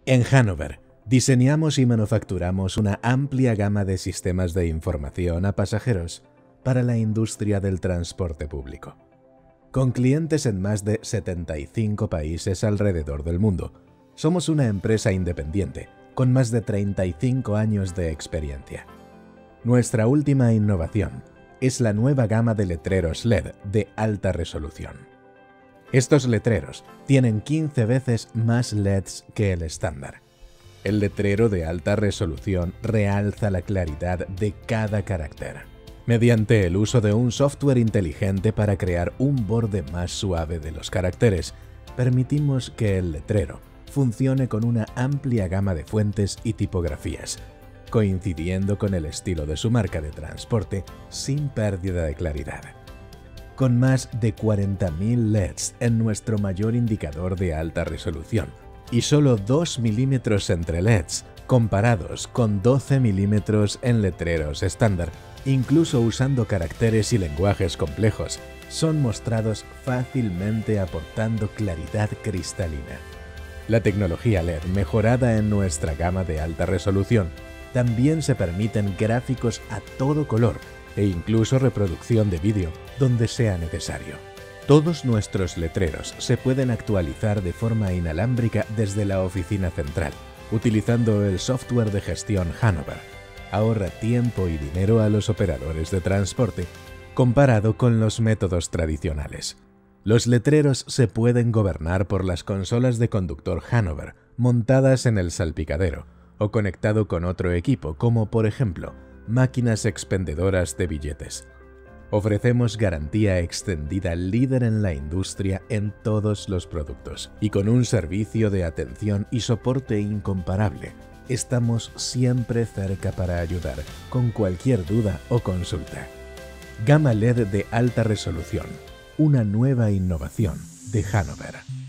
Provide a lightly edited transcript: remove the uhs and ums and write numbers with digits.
En Hannover, diseñamos y manufacturamos una amplia gama de sistemas de información a pasajeros para la industria del transporte público. Con clientes en más de 75 países alrededor del mundo, somos una empresa independiente con más de 35 años de experiencia. Nuestra última innovación es la nueva gama de letreros LED de alta resolución. Estos letreros tienen 15 veces más LEDs que el estándar. El letrero de alta resolución realza la claridad de cada carácter, mediante el uso de un software inteligente para crear un borde más suave de los caracteres. Permitimos que el letrero funcione con una amplia gama de fuentes y tipografías, coincidiendo con el estilo de su marca de transporte sin pérdida de claridad. Con más de 40.000 LEDs en nuestro mayor indicador de alta resolución y solo 2 milímetros entre LEDs, comparados con 12 milímetros en letreros estándar, incluso usando caracteres y lenguajes complejos, son mostrados fácilmente aportando claridad cristalina. La tecnología LED mejorada en nuestra gama de alta resolución también se permiten gráficos a todo color e incluso reproducción de vídeo donde sea necesario. Todos nuestros letreros se pueden actualizar de forma inalámbrica desde la oficina central, utilizando el software de gestión Hannover. Ahorra tiempo y dinero a los operadores de transporte comparado con los métodos tradicionales. Los letreros se pueden gobernar por las consolas de conductor Hannover montadas en el salpicadero o conectado con otro equipo como, por ejemplo, máquinas expendedoras de billetes. Ofrecemos garantía extendida líder en la industria en todos los productos y con un servicio de atención y soporte incomparable. Estamos siempre cerca para ayudar con cualquier duda o consulta. Gama LED de alta resolución, una nueva innovación de Hannover.